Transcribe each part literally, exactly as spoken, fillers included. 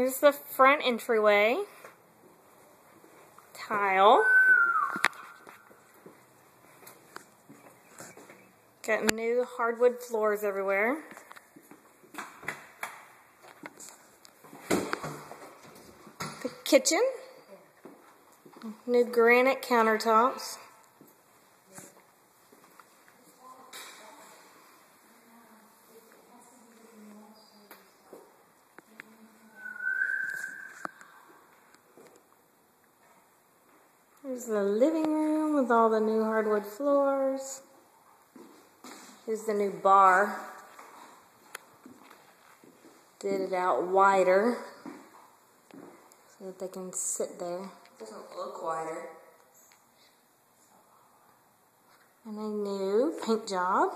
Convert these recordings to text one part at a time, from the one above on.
Here's the front entryway. Tile. Got new hardwood floors everywhere. The kitchen. New granite countertops. Here's the living room with all the new hardwood floors. Here's the new bar. Did it out wider so that they can sit there. Doesn't look wider. And a new paint job.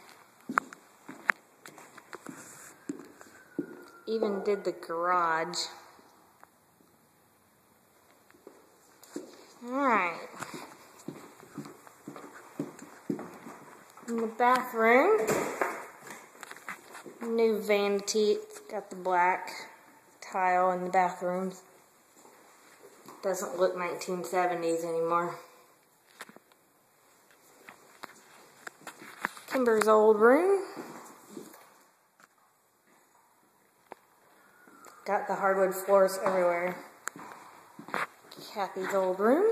Even did the garage. Alright. In the bathroom, new vanity. It's got the black tile in the bathrooms. Doesn't look nineteen seventies anymore. Kimber's old room. Got the hardwood floors everywhere. Kathy's old room.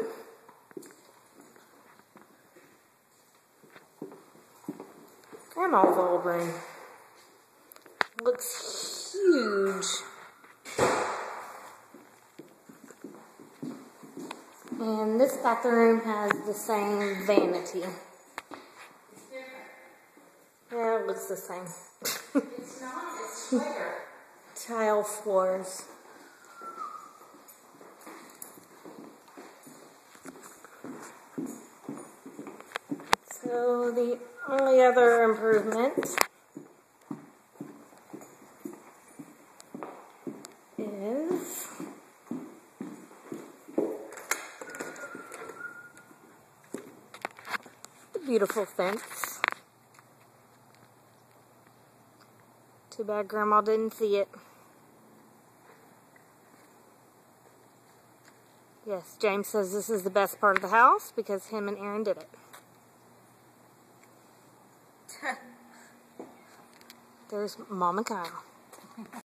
Grandma's old room. Looks huge. And this bathroom has the same vanity. It's different. Yeah, it looks the same. It's not, it's bigger. Tile floors. So the only other improvement is the beautiful fence. Too bad Grandma didn't see it. Yes, James says this is the best part of the house because him and Aaron did it. There's Mom and Kyle.